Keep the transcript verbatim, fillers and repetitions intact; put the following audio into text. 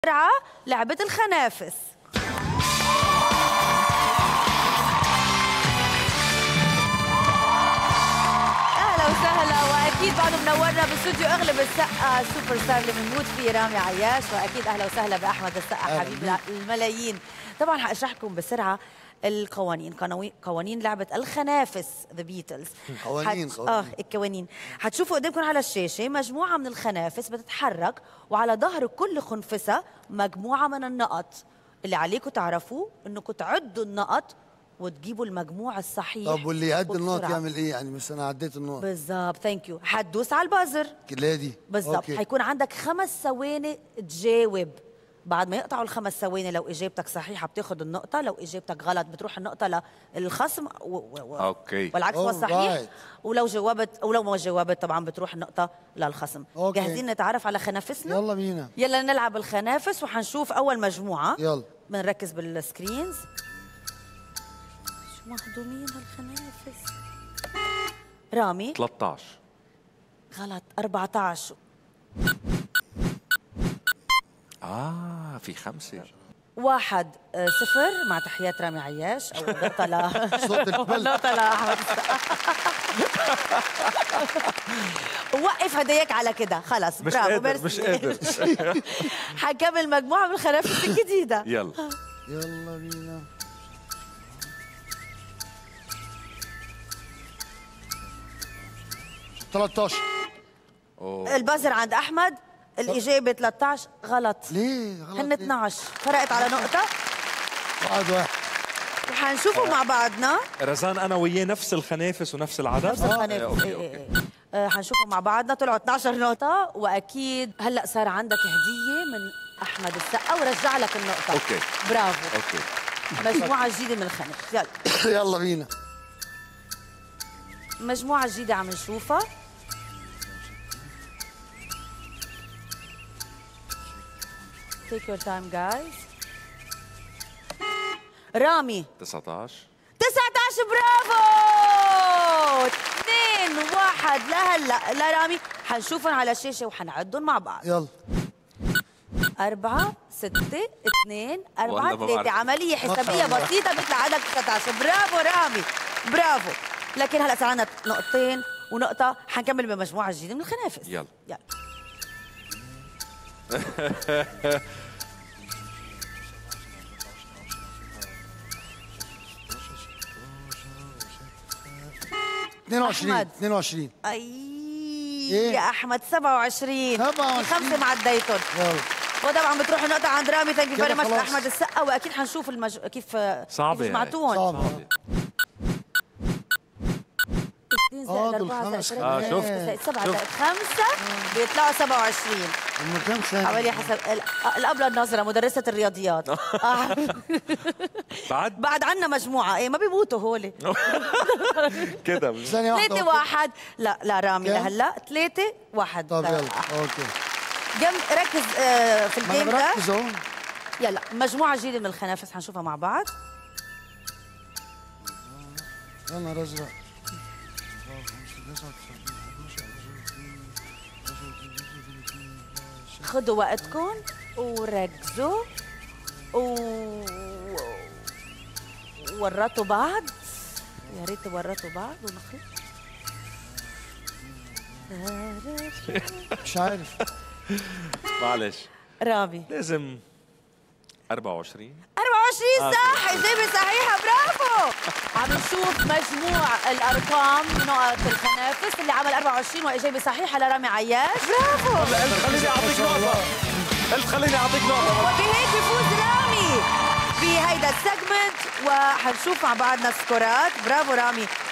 بسرعة لعبة الخنافس. أهلا وسهلا، وأكيد بعده منورنا باستوديو أغلب السقا سوبر ستار اللي بنموت فيه رامي عياش، وأكيد أهلا وسهلا بأحمد السقا حبيب الملايين. طبعا حأشرح لكم بسرعة القوانين، قوانين لعبة الخنافس ذا بيتلز. قوانين حت... قوانين اه القوانين هتشوفوا قدامكم على الشاشة مجموعة من الخنافس بتتحرك، وعلى ظهر كل خنفسة مجموعة من النقط. اللي عليكم تعرفوه انكم تعدوا النقط وتجيبوا المجموع الصحيح. طب واللي يعد النقط يعمل ايه؟ يعني مثلا انا عديت النقط بالظبط. ثانك يو. هتدوس على البازر كده دي بالظبط. هيكون عندك خمس ثواني تجاوب. بعد ما يقطعوا الخمس ثواني لو اجابتك صحيحه بتاخذ النقطه، لو اجابتك غلط بتروح النقطه للخصم و... و... اوكي والعكس هو الصحيح. ولو جاوبت ولو ما جاوبت طبعا بتروح النقطه للخصم. أوكي. جاهزين نتعرف على خنافسنا؟ يلا بينا. يلا نلعب الخنافس وحنشوف اول مجموعه. يلا بنركز بالسكرينز. شو مهضومين هالخنافس. رامي ثلاثة عشر. غلط. أربعة عشر. اه في خمسة. واحد آه صفر مع تحيات رامي عياش. أول نقطة ل صوت البل. نقطة لأحمد السقا. وقف هداياك على كده خلص. مش برافو قادر مش قادر. حنكمل مجموعة من الخنافس الجديدة. يلا يلا بينا. ثلاثة عشر. أوه. البازر عند أحمد. الإجابة ثلاثة عشر غلط. ليه غلط؟ هن اثني عشر. فرقت على نقطة. واحد واحد. وحنشوفوا مع بعضنا. رزان انا وياه نفس الخنافس ونفس العدد. نفس الخنافس. أوكي. إيه إيه إيه. آه حنشوفوا مع بعضنا. طلعوا اثني عشر نقطة، وأكيد هلا صار عندك هدية من أحمد السقا ورجع لك النقطة. اوكي برافو. اوكي. مجموعة جديدة من الخنافس. يلا يلا بينا. مجموعة جديدة عم نشوفها. Take your time guys. رامي تسعة عشر. تسعة عشر. برافو. اثنين واحد لهلا لرامي. حنشوفهم على الشاشة وحنعدهم مع بعض. يلا. أربعة ستة اثنين أربعة والله ما ثلاثة. بعرف. عملية حسابية بسيطة بيطلع عندك تسعة عشر. برافو رامي برافو. لكن هلا صار عندنا نقطتين ونقطة. حنكمل بمجموعة جديدة من الخنافس. يلا يلا اثنين وعشرين. أحمد. اثنين وعشرين. اي إيه؟ يا احمد سبعة وعشرين. سبعة وعشرين. خمسة ما عديتهم. يلا. وطبعا بتروح النقطة عند رامي. ثانك يو فيري كده ماتش خلاص. لأحمد السقا. وأكيد حنشوف المج... كيف صعبة كيف سمعتوهم. صعبة. اثنين آه، زائد دول أربعة خمس. زائد آه، ثلاثة شفت. زائد سبعة شفت. زائد خمسة بيطلعوا سبعة وعشرين. هم كم سنة؟ عملية حسب ال- الأبلة نظرة مدرسة الرياضيات. آه. بعد بعد عنا مجموعة. إيه ما بيموتوا هولي. كده. ثانية واحدة. ثلاثة واحد. لا لا رامي كم؟ لهلا ثلاثة واحد. طب لا، يلا. أحمد. اوكي. جم ركز آه، في ما الجيم انا ده. بركز اهو. يلا مجموعة جديدة من الخنافس حنشوفها مع بعض. يا نهار ازرق. خدوا وقتكم وركزوا و ورطوا بعض. يا ريت ورطوا بعض ونخلص. مش عارف. معلش رامي لازم أربعة وعشرين. أربعة وعشرين صح. إجابة صحيحة. برافو. عم نشوف مجموع الأرقام نقط الخنافس اللي عمل أربعة وعشرين وإجابة صحيحة لرامي عياش. برافو. قلت خليني أعطيك نقطة. قلت خليني أعطيك نقطة. وبهيك بيفوز رامي بهيدا السيجمنت، وحنشوف مع بعضنا سكورات. برافو رامي.